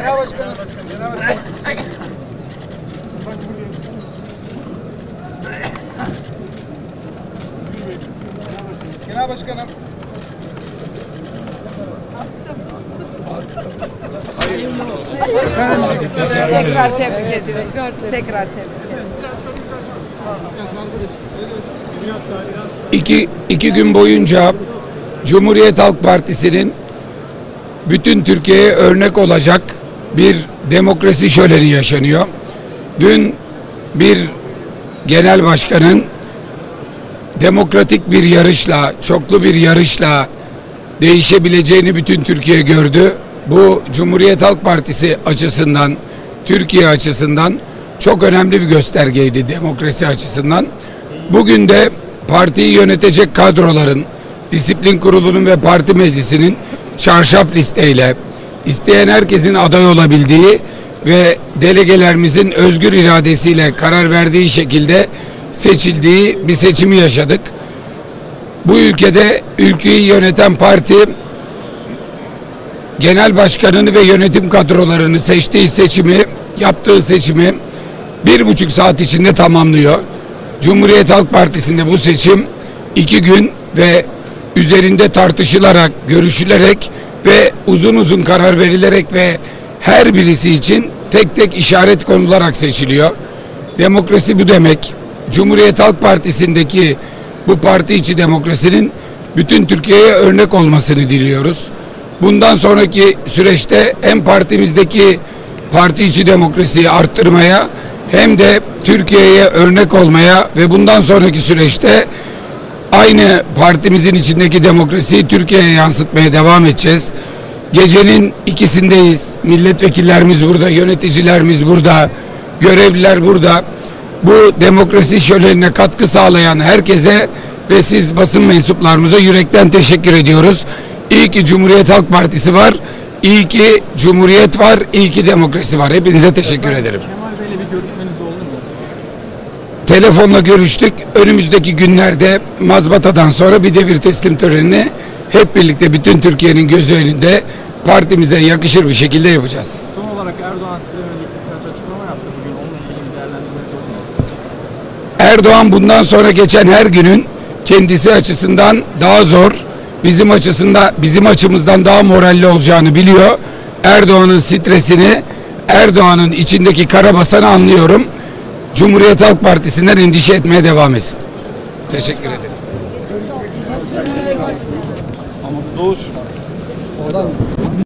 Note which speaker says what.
Speaker 1: Genel Başkanım. Genel Başkanım. Genel Başkanım.
Speaker 2: Tekrar tebrik ediyoruz. Tekrar tebrik ediyoruz.
Speaker 3: İki gün boyunca Cumhuriyet Halk Partisi'nin bütün Türkiye'ye örnek olacak bir demokrasi şöleni yaşanıyor. Dün bir genel başkanın demokratik bir yarışla, çoklu bir yarışla değişebileceğini bütün Türkiye gördü. Bu Cumhuriyet Halk Partisi açısından, Türkiye açısından çok önemli bir göstergeydi demokrasi açısından. Bugün de partiyi yönetecek kadroların, disiplin kurulunun ve parti meclisinin çarşaf listeyle isteyen herkesin aday olabildiği ve delegelerimizin özgür iradesiyle karar verdiği şekilde seçildiği bir seçimi yaşadık. Bu ülkede ülkeyi yöneten parti genel başkanını ve yönetim kadrolarını seçtiği seçimi, yaptığı seçimi 1,5 saat içinde tamamlıyor. Cumhuriyet Halk Partisi'nde bu seçim 2 gün ve üzerinde tartışılarak, görüşülerek ve uzun uzun karar verilerek ve her birisi için tek tek işaret konularak seçiliyor. Demokrasi bu demek. Cumhuriyet Halk Partisi'ndeki bu parti içi demokrasinin bütün Türkiye'ye örnek olmasını diliyoruz. Bundan sonraki süreçte hem partimizdeki parti içi demokrasiyi arttırmaya hem de Türkiye'ye örnek olmaya ve bundan sonraki süreçte aynı partimizin içindeki demokrasiyi Türkiye'ye yansıtmaya devam edeceğiz. Gecenin ikisindeyiz. Milletvekillerimiz burada, yöneticilerimiz burada, görevliler burada. Bu demokrasi şölenine katkı sağlayan herkese ve siz basın mensuplarımıza yürekten teşekkür ediyoruz. İyi ki Cumhuriyet Halk Partisi var, iyi ki Cumhuriyet var, iyi ki demokrasi var. Hepinize teşekkür ederim.
Speaker 4: Kemal Bey'le bir görüşmeniz oldu mu?
Speaker 3: Telefonla görüştük. Önümüzdeki günlerde mazbatadan sonra bir devir teslim törenini hep birlikte bütün Türkiye'nin gözü önünde partimize yakışır bir şekilde yapacağız.
Speaker 4: Son olarak Erdoğan size yönelik birkaç açıklama yaptı bugün. Onunla ilgili bir değerlendirmeniz oldu mu?
Speaker 3: Erdoğan bundan sonra geçen her günün kendisi açısından daha zor, bizim açımızdan daha moralli olacağını biliyor. Erdoğan'ın stresini, Erdoğan'ın içindeki karabasanı anlıyorum. Cumhuriyet Halk Partisi'nden endişe etmeye devam etsin. Teşekkür ederiz.
Speaker 1: Doğuş. Oradan